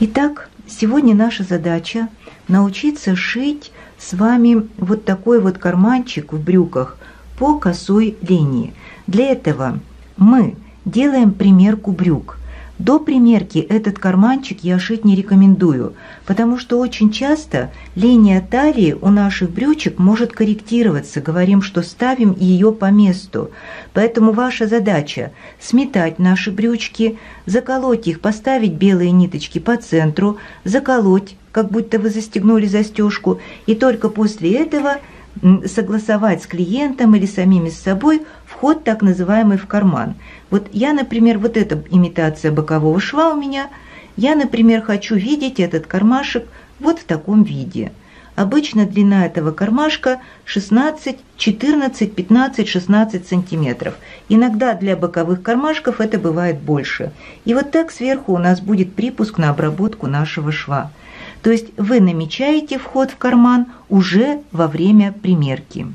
Итак, сегодня наша задача научиться шить с вами вот такой вот карманчик в брюках по косой линии. Для этого мы делаем примерку брюк. До примерки этот карманчик я шить не рекомендую, потому что очень часто линия талии у наших брючек может корректироваться. Говорим, что ставим ее по месту. Поэтому ваша задача сметать наши брючки, заколоть их, поставить белые ниточки по центру, заколоть, как будто вы застегнули застежку, и только после этого согласовать с клиентом или самими с собой вход так называемый в карман. Вот я, например, вот эта имитация бокового шва у меня, я, например, хочу видеть этот кармашек вот в таком виде. Обычно длина этого кармашка 16, 14, 15, 16 сантиметров. Иногда для боковых кармашков это бывает больше. И вот так сверху у нас будет припуск на обработку нашего шва. То есть вы намечаете вход в карман уже во время примерки.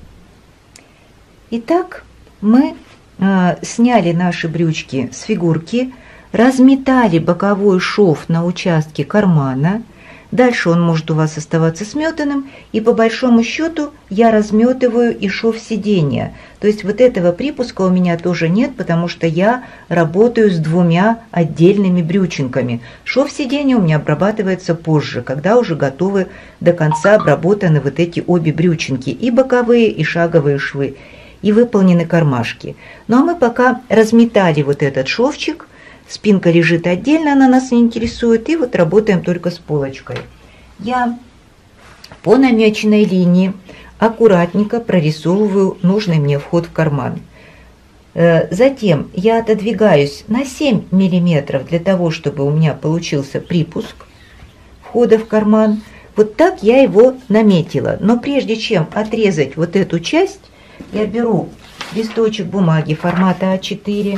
Итак, мы сняли наши брючки с фигурки, разметали боковой шов на участке кармана. Дальше он может у вас оставаться сметанным, и по большому счету я разметываю и шов сиденья. То есть вот этого припуска у меня тоже нет, потому что я работаю с двумя отдельными брючинками. Шов сиденья у меня обрабатывается позже, когда уже готовы до конца обработаны вот эти обе брючинки, и боковые, и шаговые швы, и выполнены кармашки. Ну а мы пока разметали вот этот шовчик, спинка лежит отдельно, она нас не интересует, и вот работаем только с полочкой. Я по намеченной линии аккуратненько прорисовываю нужный мне вход в карман. Затем я отодвигаюсь на 7 мм для того, чтобы у меня получился припуск входа в карман. Вот так я его наметила. Но прежде чем отрезать вот эту часть, я беру листочек бумаги формата А4,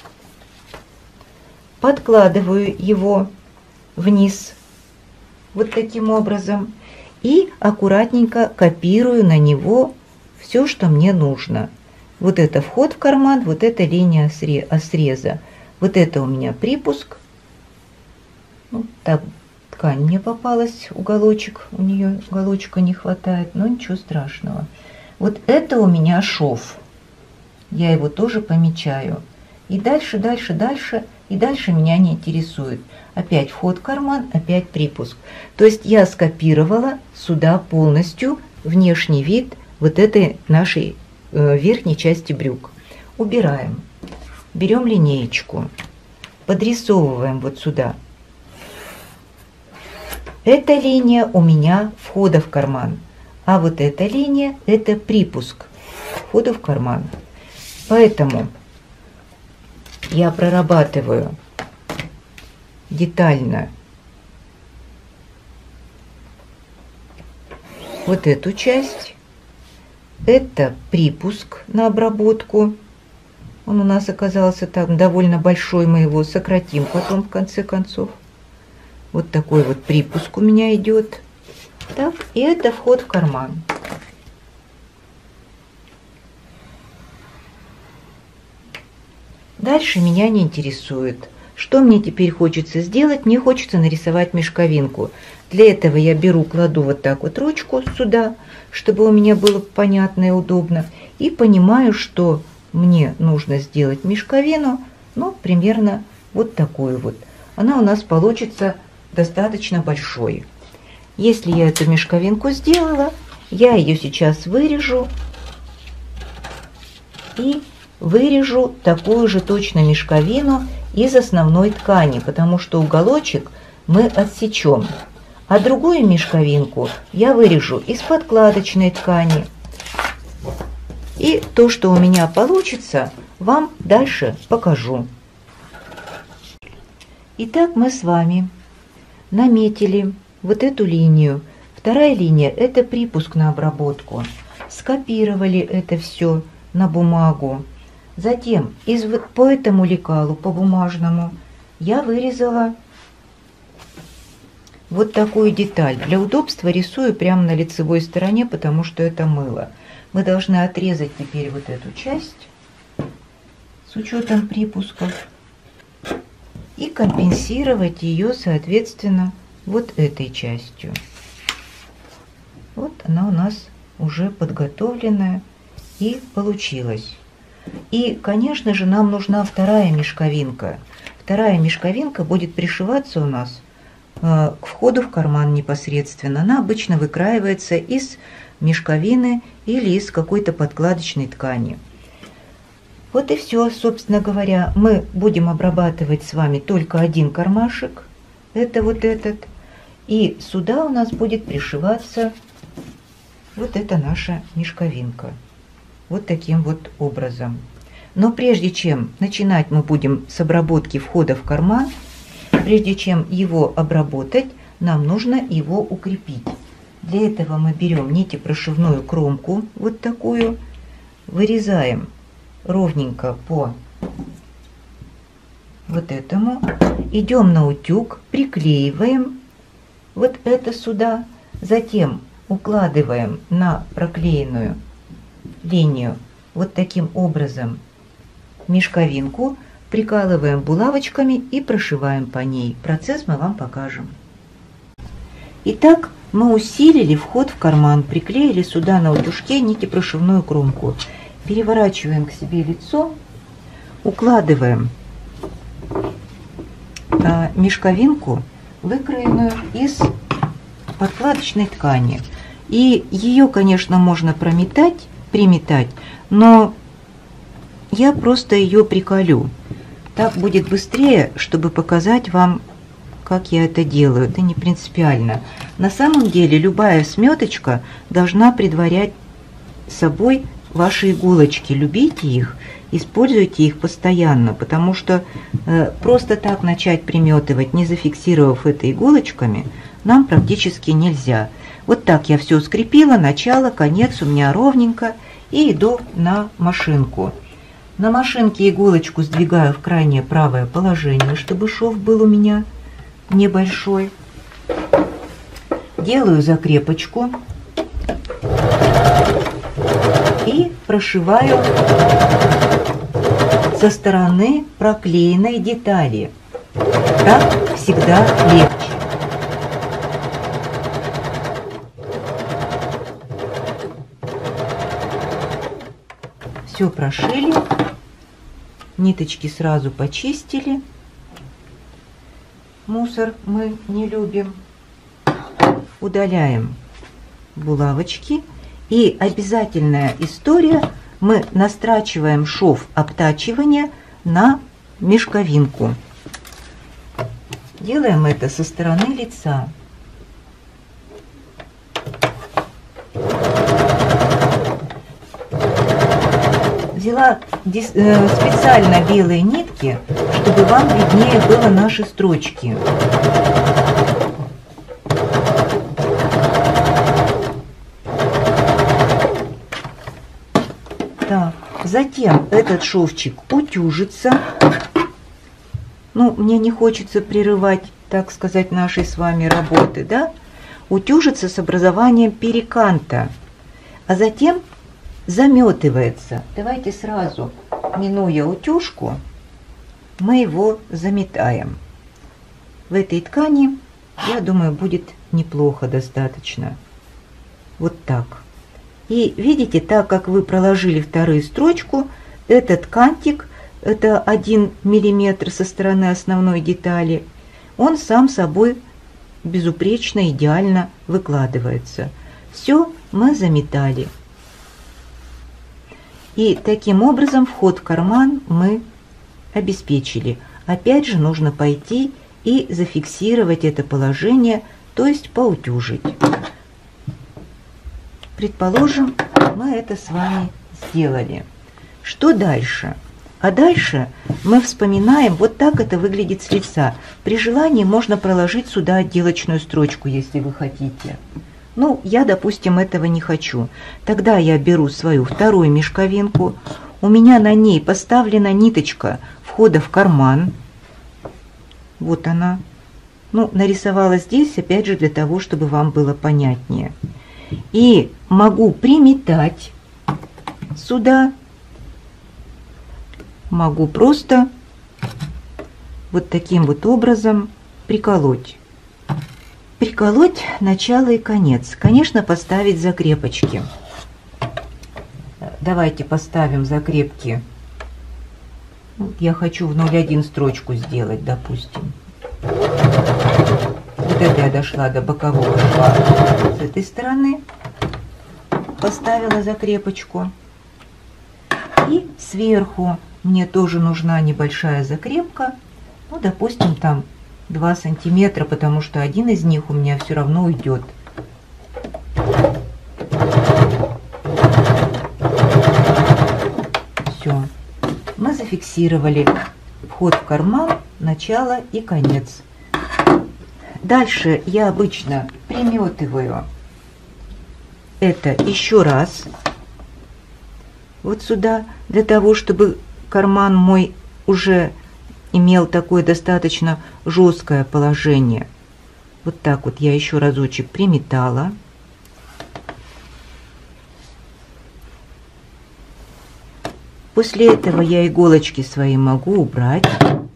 подкладываю его вниз вот таким образом и аккуратненько копирую на него все, что мне нужно. Вот это вход в карман, вот это линия среза. Вот это у меня припуск. Ну, так, ткань мне попалась, уголочек, у нее уголочка не хватает, но ничего страшного. Вот это у меня шов. Я его тоже помечаю. И дальше, дальше, дальше. И дальше меня не интересует. Опять вход в карман, опять припуск. То есть я скопировала сюда полностью внешний вид вот этой нашей верхней части брюк. Убираем. Берем линеечку. Подрисовываем вот сюда. Эта линия у меня входа в карман. А вот эта линия – это припуск входа в карман. Поэтому я прорабатываю детально вот эту часть. Это припуск на обработку. Он у нас оказался там довольно большой, мы его сократим потом в конце концов. Вот такой вот припуск у меня идет. Так, и это вход в карман. Дальше меня не интересует. Что мне теперь хочется сделать? Мне хочется нарисовать мешковинку. Для этого я беру, кладу вот так вот ручку сюда, чтобы у меня было понятно и удобно. И понимаю, что мне нужно сделать мешковину, ну, примерно вот такую вот. Она у нас получится достаточно большой. Если я эту мешковинку сделала, я ее сейчас вырежу и вырежу такую же точно мешковину из основной ткани, потому что уголочек мы отсечем. А другую мешковинку я вырежу из подкладочной ткани. И то, что у меня получится, вам дальше покажу. Итак, мы с вами наметили вот эту линию. Вторая линия – это припуск на обработку. Скопировали это все на бумагу. Затем по этому лекалу, по бумажному, я вырезала вот такую деталь. Для удобства рисую прямо на лицевой стороне, потому что это мыло. Мы должны отрезать теперь вот эту часть с учетом припусков. и компенсировать ее, соответственно, вот этой частью. Вот она у нас уже подготовленная и получилась. И, конечно же, нам нужна вторая мешковинка. Вторая мешковинка будет пришиваться у нас к входу в карман непосредственно. Она обычно выкраивается из мешковины или из какой-то подкладочной ткани. Вот и все, собственно говоря. Мы будем обрабатывать с вами только один кармашек. Это вот этот. И сюда у нас будет пришиваться вот эта наша мешковинка. Вот таким вот образом. Но прежде чем начинать мы будем с обработки входа в карман, прежде чем его обработать, нам нужно его укрепить. Для этого мы берем нитепрошивную кромку, вот такую, вырезаем ровненько по вот этому, идем на утюг, приклеиваем вот это сюда, затем укладываем на проклеенную линию вот таким образом мешковинку, прикалываем булавочками и прошиваем по ней. Процесс мы вам покажем. Итак, мы усилили вход в карман, приклеили сюда на утюжке нитепрошивную кромку. Переворачиваем к себе лицо, укладываем мешковинку, выкроенную из подкладочной ткани. И ее, конечно, можно приметать, но я просто ее приколю. Так будет быстрее, чтобы показать вам, как я это делаю. Это не принципиально. На самом деле любая сметочка должна предварять собой ваши иголочки. Любите их, используйте их постоянно, потому что просто так начать приметывать, не зафиксировав это иголочками, нам практически нельзя. Вот так я все скрепила, начало, конец у меня ровненько, и иду на машинку. На машинке иголочку сдвигаю в крайнее правое положение, чтобы шов был у меня небольшой. Делаю закрепочку и прошиваю со стороны проклеенной детали. Так всегда легче. Все прошили, ниточки сразу почистили. Мусор мы не любим. Удаляем булавочки. И обязательная история: мы настрачиваем шов обтачивания на мешковинку. Делаем это со стороны лица. Взяла специально белые нитки, чтобы вам виднее было наши строчки. Так, затем этот шовчик утюжится. Ну, мне не хочется прерывать, так сказать, нашей с вами работы, да? Утюжится с образованием переканта, а затем заметывается. Давайте сразу, минуя утюжку, мы его заметаем. В этой ткани, я думаю, будет неплохо достаточно. Вот так. И видите, так как вы проложили вторую строчку, этот кантик, это 1 миллиметр со стороны основной детали, он сам собой безупречно, идеально выкладывается. Все мы заметали. И таким образом вход в карман мы обеспечили. Опять же нужно пойти и зафиксировать это положение, то есть поутюжить. Предположим, мы это с вами сделали. Что дальше? А дальше мы вспоминаем, вот так это выглядит с лица. При желании можно проложить сюда отделочную строчку, если вы хотите. Ну, я, допустим, этого не хочу. Тогда я беру свою вторую мешковинку. У меня на ней поставлена ниточка входа в карман. Вот она. Ну, нарисовала здесь, опять же, для того, чтобы вам было понятнее. И могу приметать сюда. Могу просто вот таким вот образом приколоть. Приколоть начало и конец. Конечно, поставить закрепочки. Давайте поставим закрепки. Я хочу в 0,1 строчку сделать, допустим. Вот это я дошла до бокового шва с этой стороны. Поставила закрепочку. И сверху мне тоже нужна небольшая закрепка. Ну, допустим, там 2 сантиметра, потому что один из них у меня все равно уйдет. Все. Мы зафиксировали вход в карман, начало и конец. Дальше я обычно приметываю это еще раз вот сюда, для того, чтобы карман мой уже имел такое достаточно жесткое положение. Вот так вот я еще разочек приметала. После этого я иголочки свои могу убрать.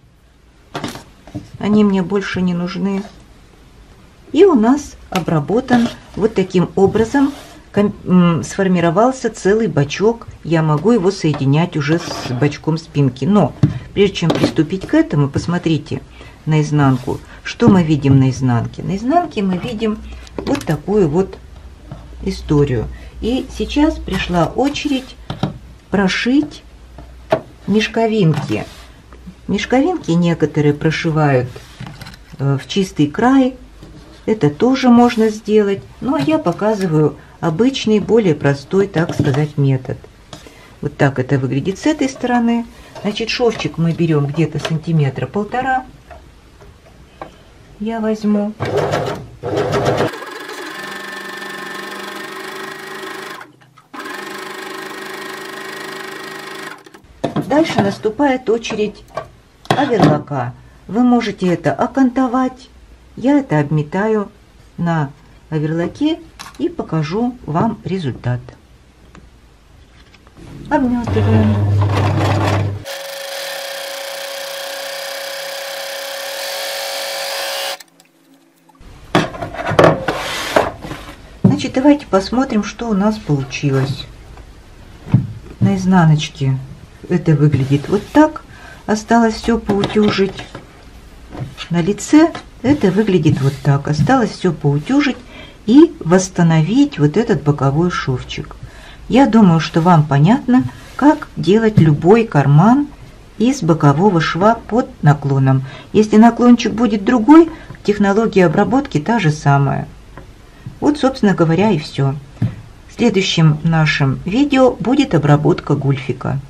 Они мне больше не нужны. И у нас обработан вот таким образом, сформировался целый бачок. Я могу его соединять уже с бачком спинки. Но прежде чем приступить к этому, посмотрите наизнанку. Что мы видим на изнанке? На изнанке мы видим вот такую вот историю. И сейчас пришла очередь прошить мешковинки. Мешковинки некоторые прошивают в чистый край. Это тоже можно сделать. Ну, а я показываю обычный, более простой, так сказать, метод. Вот так это выглядит с этой стороны. Значит, шовчик мы берем где-то 1,5 сантиметра. Я возьму. Дальше наступает очередь оверлока. Вы можете это окантовать. Я это обметаю на оверлоке и покажу вам результат. Обметываем. Значит, давайте посмотрим, что у нас получилось. На изнаночке это выглядит вот так. Осталось все поутюжить. На лице это выглядит вот так. Осталось все поутюжить и восстановить вот этот боковой шовчик. Я думаю, что вам понятно, как делать любой карман из бокового шва под наклоном. Если наклончик будет другой, технология обработки та же самая. Вот, собственно говоря, и все. В следующем нашем видео будет обработка гульфика.